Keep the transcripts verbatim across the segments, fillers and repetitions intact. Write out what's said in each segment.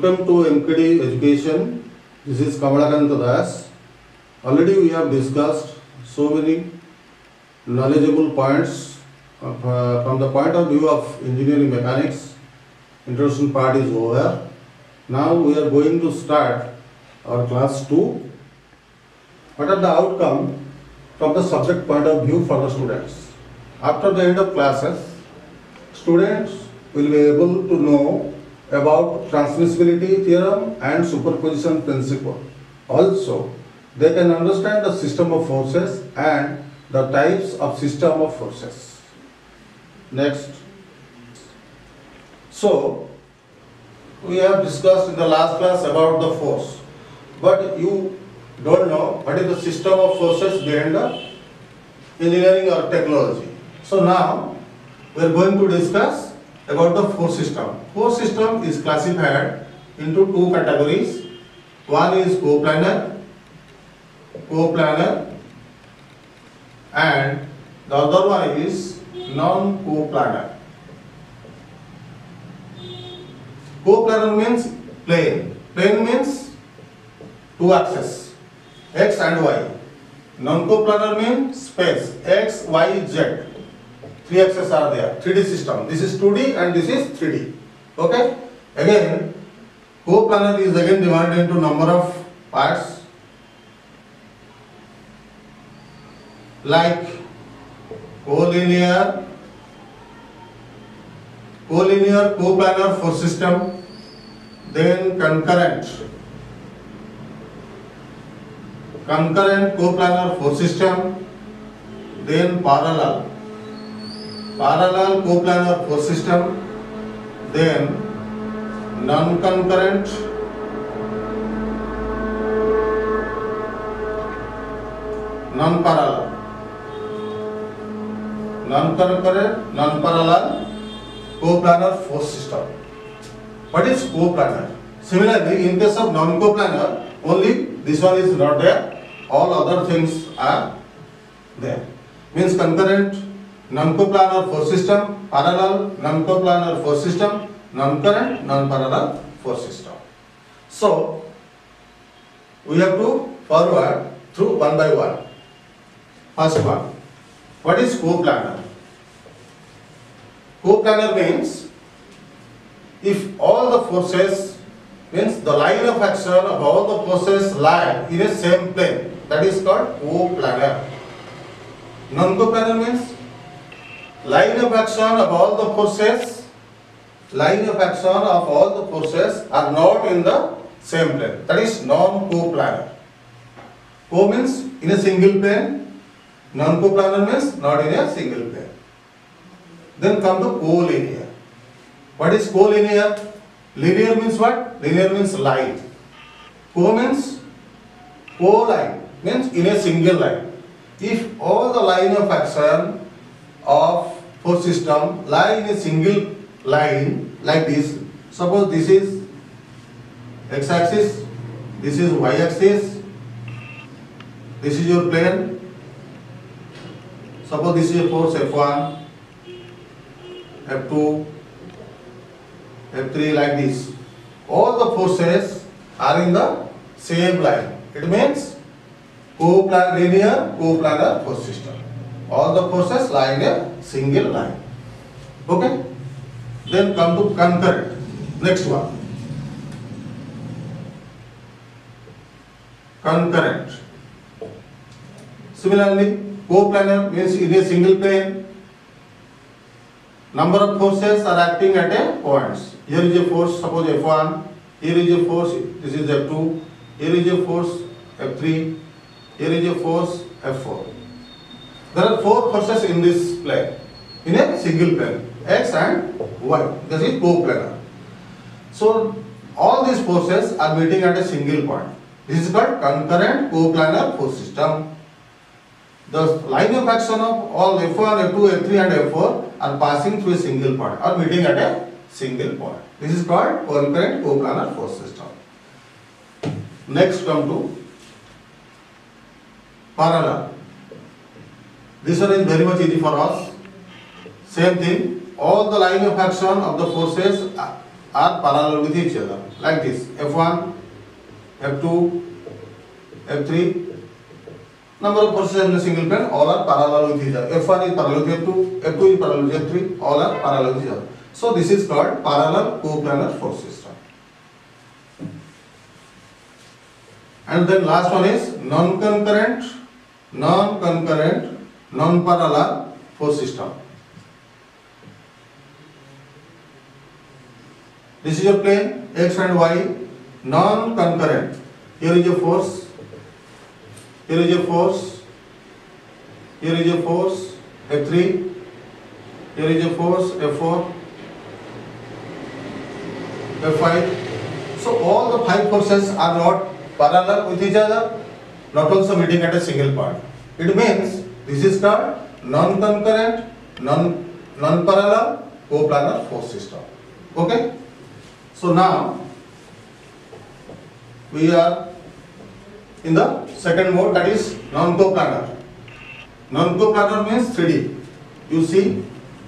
Welcome to M K D Education. This is Kamalakanta Das. Already we have discussed so many knowledgeable points of, uh, from the point of view of engineering mechanics. Introduction part is over. Now we are going to start our class two. What are the outcome from the subject point of view for the students? After the end of classes, students will be able to know about transmissibility theorem and superposition principle. Also, they can understand the system of forces and the types of system of forces. Next. So, we have discussed in the last class about the force, but you don't know what is the system of forces behind the engineering or technology. So now we are going to discuss about the force system. Force system is classified into two categories. One is coplanar, coplanar, and the other one is non-coplanar. Coplanar means plane. Plane means two axes, x and y. Non-coplanar means space, x, y, z. Three axes are there, three D system. This is two D and this is three D. Okay? Again, coplanar is again divided into number of parts like collinear, collinear coplanar force system, then concurrent, concurrent coplanar force system, then parallel, parallel coplanar force system, then non-concurrent, non-parallel, non-concurrent, non-parallel coplanar force system. What is coplanar? Similarly, in case of non-coplanar, only this one is not there, all other things are there. Means concurrent, non-coplanar force system, parallel, non-coplanar force system, non-current, non-parallel force system. So, we have to forward through one by one. First one, what is coplanar? Coplanar means if all the forces, means the line of action of all the forces lie in a same plane, that is called coplanar. Non-coplanar means line of action of all the forces, line of action of all the forces are not in the same plane. That is non-coplanar. Co means in a single plane, non-coplanar means not in a single plane. Then come to collinear. What is collinear? Linear means what? Linear means line. Co means co-line, means in a single line. If all the line of action of force system lie in a single line like this, suppose this is x-axis, this is y-axis, this is your plane, suppose this is a force F one, F two, F three, like this. All the forces are in the same line. It means coplanar, linear coplanar force system. All the forces lie in a single line. Okay? Then come to concurrent. Next one. Concurrent. Similarly, coplanar means in a single plane, number of forces are acting at a points. Here is a force, suppose F one, here is a force, this is F two, here is a force F three, here is a force F four. There are four forces in this plane, in a single plane, x and y. This is coplanar. So, all these forces are meeting at a single point. This is called concurrent coplanar force system. The line of action of all F one, F two, F three and F four are passing through a single point or meeting at a single point. This is called concurrent coplanar force system. Next come to parallel. This one is very much easy for us. Same thing, all the line of action of the forces are parallel with each other like this. F one, F two, F three. Number of forces in a single plane, all are parallel with each other. F one is parallel with F two, F two is parallel with F three, all are parallel with each other. So this is called parallel coplanar force system. And then last one is non-concurrent, non-concurrent, non-parallel force system. This is a plane X and Y, non-concurrent. Here is a force, here is a force, here is a force F three, here is a force F four, F five. So all the five forces are not parallel with each other, not also meeting at a single point. It means this is called non-concurrent, non non-parallel coplanar force system. Okay? So now we are in the second mode, that is non-coplanar. Non-coplanar means three D. You see,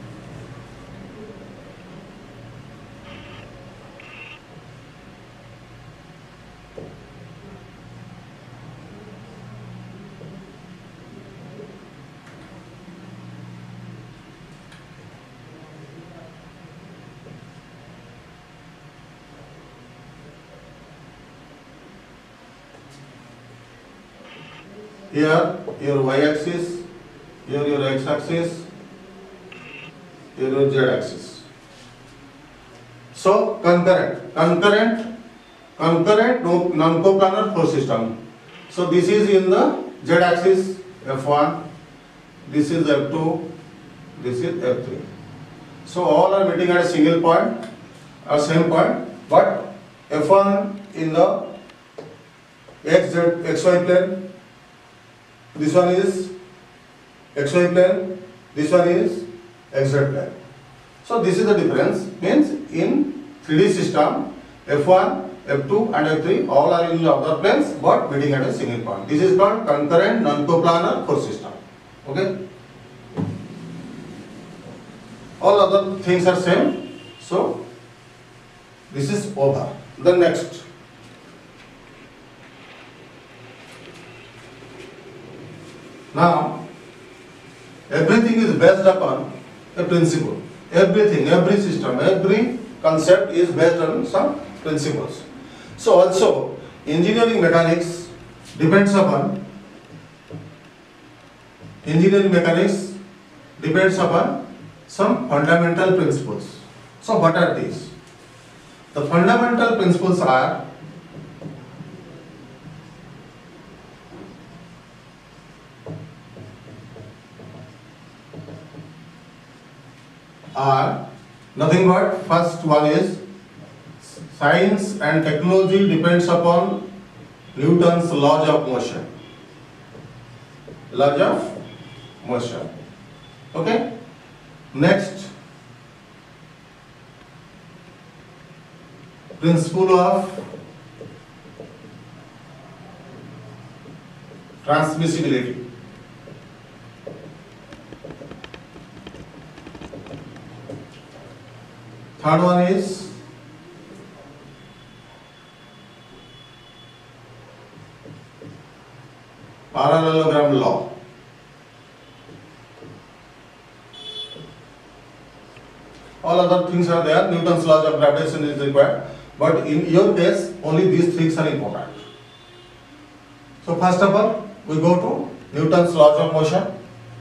here your y-axis, here your x-axis, here your z-axis. So concurrent, concurrent, concurrent non-coplanar force system. So this is in the z-axis F one, this is F two, this is F three. So all are meeting at a single point, a same point, but F one in the x z x y plane. This one is X Y plane, this one is X Z plane. So this is the difference, means in three D system, F one, F two and F three all are in the other planes but meeting at a single point. This is called concurrent non-coplanar force system. Okay? All other things are same. So this is over. The next. Now, everything is based upon a principle. Everything, every system, every concept is based on some principles. So also, engineering mechanics depends upon, engineering mechanics depends upon some fundamental principles. So what are these? The fundamental principles are are nothing but first one is science and technology depends upon Newton's laws of motion. Laws of motion. Okay? Next, principle of transmissibility. Third one is parallelogram law. All other things are there. Newton's laws of gravitation is required, but in your case, only these things are important. So first of all, we go to Newton's laws of motion.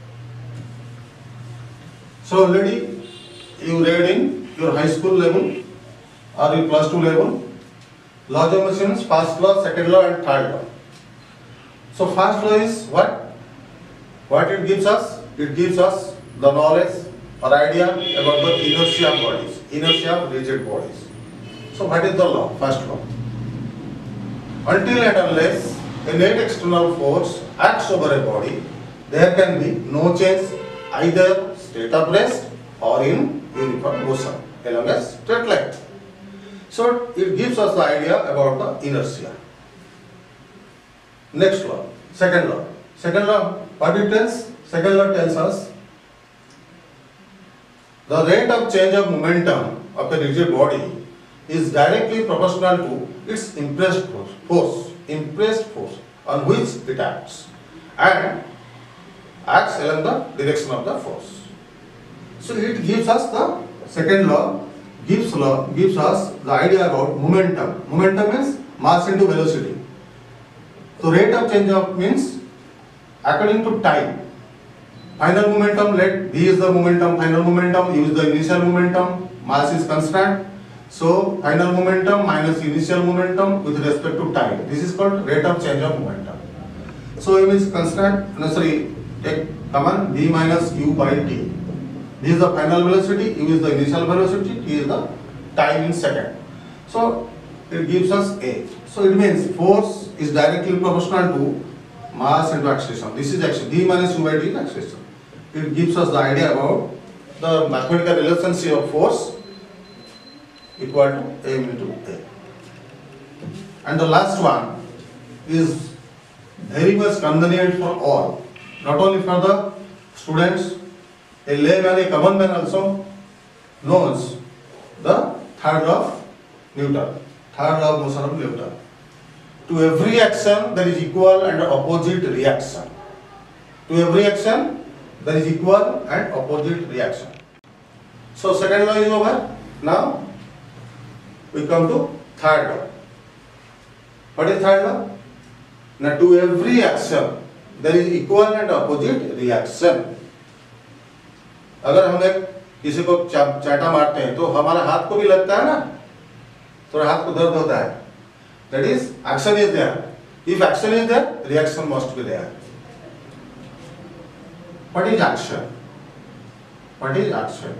So already you read in your high school level or your plus two level, laws of motion is first law, second law and third law. So first law is what? What it gives us? It gives us the knowledge or idea about the inertia of bodies, inertia of rigid bodies. So what is the law? First law. Until and unless a net external force acts over a body, there can be no change either state of rest or in uniform motion along a straight line. So it gives us the idea about the inertia. Next law, second law. Second law, what it tells? Second law tells us the rate of change of momentum of a rigid body is directly proportional to its impressed force, force, impressed force on which it acts, and acts along the direction of the force. So it gives us the second law, gives law gives us the idea about momentum. Momentum means mass into velocity. So rate of change of means according to time. Final momentum, let V is the momentum, final momentum, U is the initial momentum, mass is constant. So final momentum minus initial momentum with respect to time. This is called rate of change of momentum. So M is constant, no, sorry, take common V minus U by T. This is the final velocity, U is the initial velocity, T is the time in second. So it gives us A. So it means force is directly proportional to mass into acceleration. This is acceleration. V minus U by T is acceleration. It gives us the idea about the mathematical relationship of force equal to M into A. And the last one is very much convenient for all, not only for the students, a layman, a common man also knows the third law of Newton, third law of motion of Newton. To every action there is equal and opposite reaction. To every action there is equal and opposite reaction. So second law is over. Now we come to third law. What is third law? Now to every action there is equal and opposite reaction. अगर हम एक किसी को चा, चाटा मारते हैं तो हमारा हाथ को भी लगता है ना, थोड़ा हाथ को दर्द होता है. That is, action is there. If action is there, reaction must be there. What is action? What is action?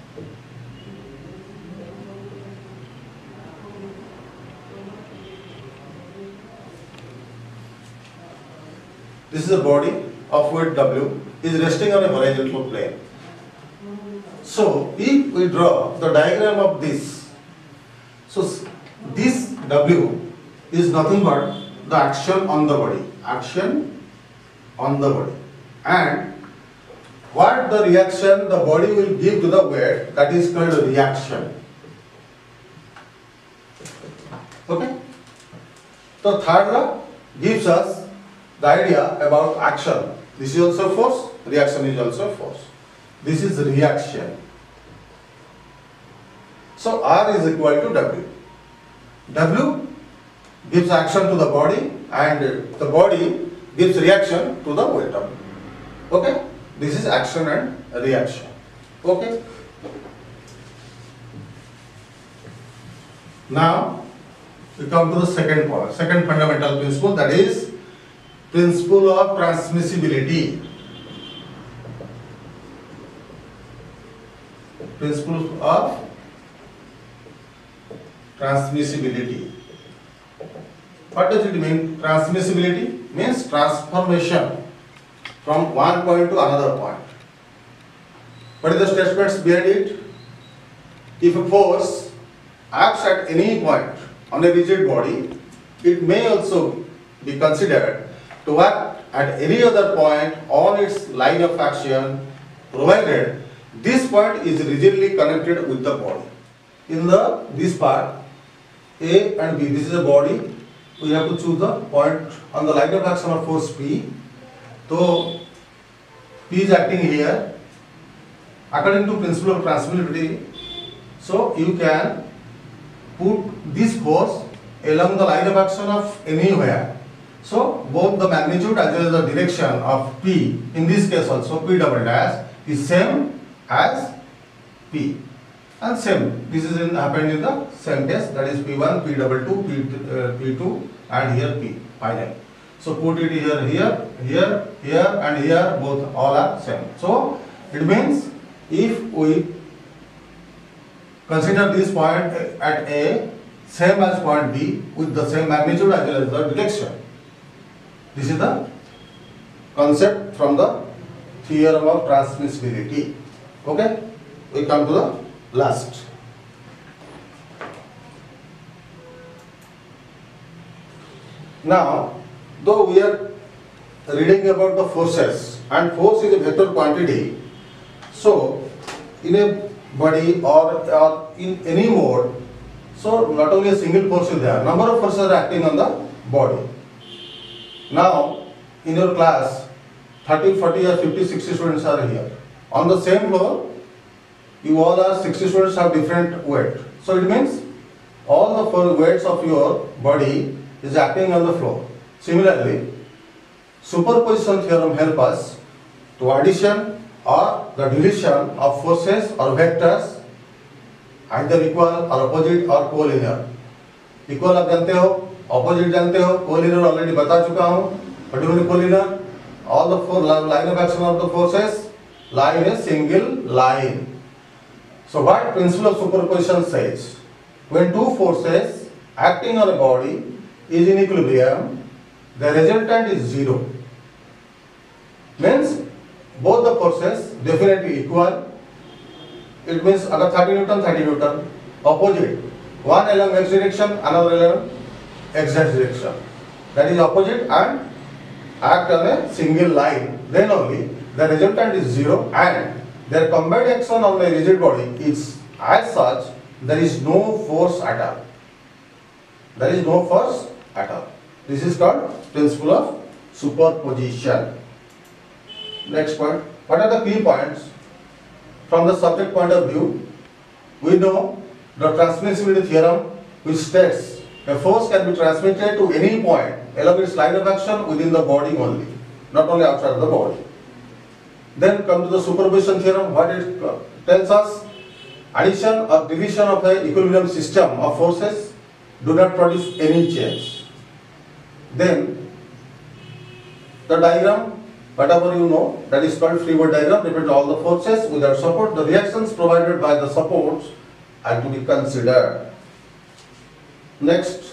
This is a body of weight W is resting on a horizontal plane. So if we draw the diagram of this, so this W is nothing but the action on the body, action on the body, and what the reaction the body will give to the weight, that is called reaction. Okay? So third law gives us the idea about action. This is also force, reaction is also force. This is reaction. So R is equal to W. W gives action to the body and the body gives reaction to the weight of it. Okay? This is action and reaction. Okay? Now we come to the second point, second fundamental principle, that is principle of transmissibility. Principle of transmissibility. What does it mean? Transmissibility means transformation from one point to another point. What is the statements behind it? If a force acts at any point on a rigid body, it may also be considered to act at any other point on its line of action, provided this point is rigidly connected with the body. In the this part, A and B, this is a body. We have to choose the point on the line of action of force P. So P is acting here. According to principle of transmissibility, so you can put this force along the line of action of anywhere. So both the magnitude as well as the direction of P, in this case also P double dash, is same as P. And same, this is in, happened in the same case, that is P one, P double two, P, uh, P two, and here P final. So put it here, here, here, here, and here, both all are same. So it means if we consider this point at A same as point B with the same magnitude as well as the direction, this is the concept from the theorem of transmissibility. Okay, we come to the last. Now, though we are reading about the forces, and force is a vector quantity, so in a body or, or in any mode, So not only a single force is there, number of forces are acting on the body. Now in your class, thirty, forty or fifty, sixty students are here. On the same floor, you all are sixty students have different weight. So it means all the four weights of your body is acting on the floor. Similarly, superposition theorem help us to addition or the deletion of forces or vectors, either equal or opposite or collinear. Equal आप जानते हो, opposite जानते हो, collinear already बता चुका हूँ. What do you mean collinear? All the four line of action of the forces lie in a single line. So what principle of superposition says? When two forces acting on a body is in equilibrium, the resultant is zero. Means both the forces definitely equal. It means अगर thirty Newton, thirty Newton, opposite, one along x direction, another along x direction. That is opposite and act on a single line. Then only the resultant is zero and their combined action on the rigid body is as such there is no force at all. There is no force at all. This is called principle of superposition. Next point. What are the key points? From the subject point of view, we know the transmissibility theorem which states a force can be transmitted to any point along its line of action within the body only, not only outside of the body. Then come to the superposition theorem. What it tells us? Addition or division of an equilibrium system of forces do not produce any change. Then the diagram, whatever you know, that is called free body diagram, represent all the forces without support. The reactions provided by the supports are to be considered. Next,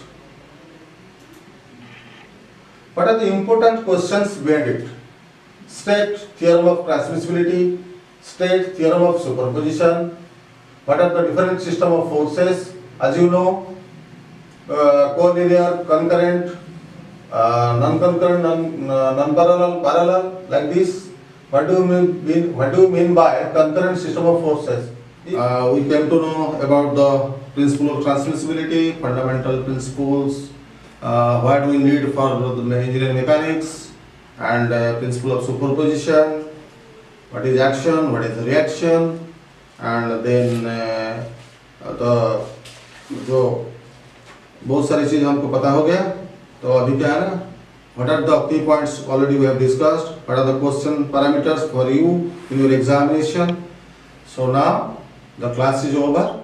what are the important questions behind it? State theorem of transmissibility, state theorem of superposition. What are the different system of forces? As you know, uh, collinear, concurrent, uh, non-concurrent, non, uh, non-parallel, parallel, like this. What do you mean? mean what do you mean by concurrent system of forces? Uh, we came to know about the principle of transmissibility, fundamental principles. Uh, what we need for the engineering mechanics, and uh, principle of superposition. What is action? What is reaction? And then uh, the जो बहुत सारी चीज़ हमको पता हो गया. तो अभी क्या है ना? What are the key points already we have discussed? What are the question parameters for you in your examination? So now the class is over.